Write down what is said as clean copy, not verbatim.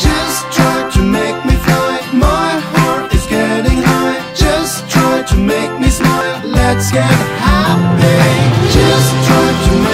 Just try to make me fly. My heart is getting high. Just try to make me smile. Let's get happy. Just try to make